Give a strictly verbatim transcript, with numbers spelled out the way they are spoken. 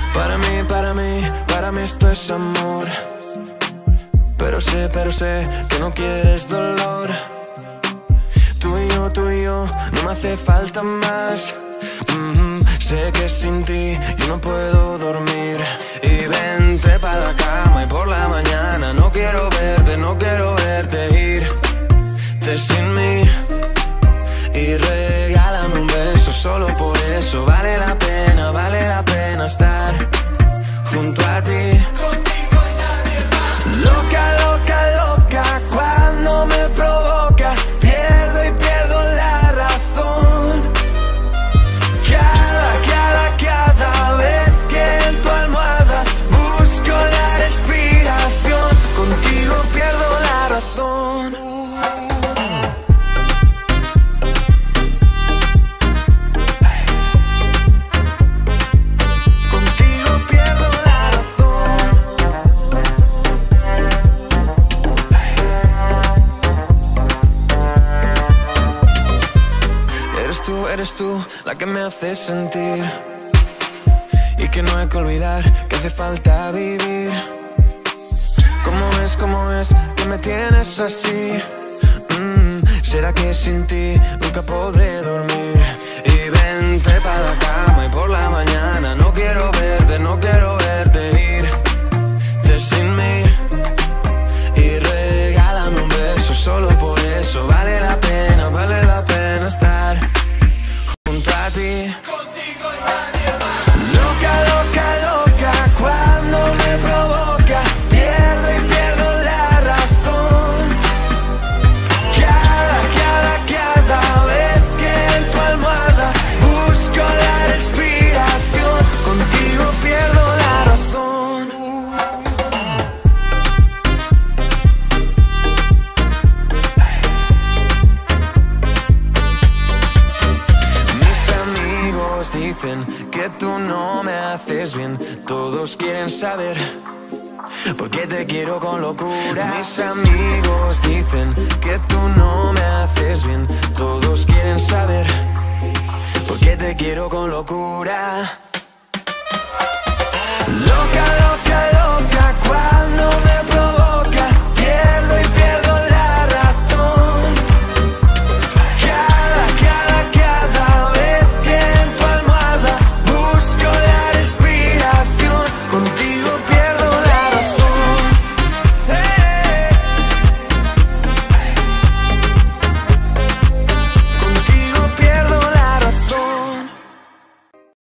Para mí, para mí, para mí esto es amor. Pero sé, pero sé que no quieres dolor. Tú y yo, tú y yo, no me hace falta más. mm-hmm. Sé que sin ti yo no puedo dormir. Y vente pa' la cama y por la mañana no quiero verte, no quiero verte irte sin mí. Y regálame un beso, solo por eso vale la pena, vale la pena estar junto a ti. Loca, loca, loca, cuando me provoca, pierdo y pierdo la razón. Cada, cada, cada vez que en tu almohada busco la respiración, contigo pierdo la razón. Eres tú la que me hace sentir y que no hay que olvidar que hace falta vivir. ¿Cómo es, cómo es que me tienes así? Mm, ¿Será que sin ti nunca podré dormir? Y vente pa' la cama y por la mañana no quiero verte, no quiero verte irte sin mí. Y regálame un beso, solo por eso vale la pena, vale la pena estar junto a ti. Contigo y nadie más. Loca, loca, loca, cuando me provoca, pierdo y pierdo la razón. Cada, cada, cada vez que en tu almohada busco la respiración, contigo pierdo la razón. Dicen que tú no me haces bien. Todos quieren saber por qué te quiero con locura. Mis amigos dicen que tú no me haces bien. Todos quieren saber por qué te quiero con locura.